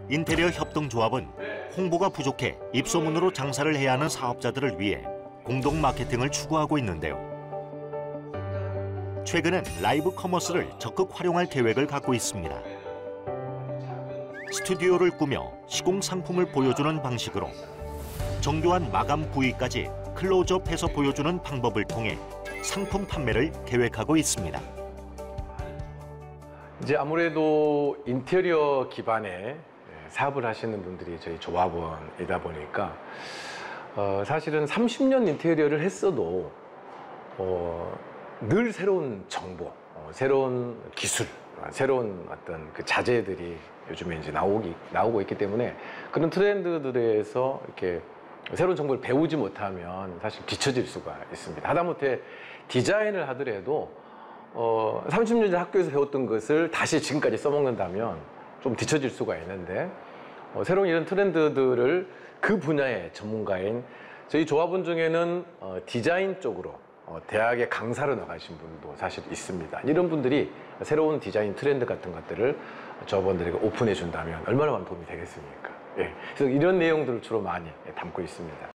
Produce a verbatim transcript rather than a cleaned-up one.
인테리어 협동조합은 홍보가 부족해 입소문으로 장사를 해야 하는 사업자들을 위해 공동 마케팅을 추구하고 있는데요. 최근엔 라이브 커머스를 적극 활용할 계획을 갖고 있습니다. 스튜디오를 꾸며 시공 상품을 보여주는 방식으로 정교한 마감 부위까지 클로즈업해서 보여주는 방법을 통해 상품 판매를 계획하고 있습니다. 이제 아무래도 인테리어 기반의 사업을 하시는 분들이 저희 조합원이다 보니까 어, 사실은 삼십 년 인테리어를 했어도 어, 늘 새로운 정보, 어, 새로운 기술, 어, 새로운 어떤 그 자재들이 요즘에 이제 나오기 나오고 있기 때문에 그런 트렌드들에서 이렇게 새로운 정보를 배우지 못하면 사실 뒤처질 수가 있습니다. 하다못해 디자인을 하더라도 어, 삼십 년 전 학교에서 배웠던 것을 다시 지금까지 써먹는다면 좀 뒤처질 수가 있는데 어, 새로운 이런 트렌드들을 그 분야의 전문가인 저희 조합원 중에는 어, 디자인 쪽으로 어, 대학에 강사로 나가신 분도 사실 있습니다. 이런 분들이 새로운 디자인 트렌드 같은 것들을 조합원들에게 오픈해 준다면 얼마나 많은 도움이 되겠습니까? 예, 그래서 이런 내용들을 주로 많이 담고 있습니다.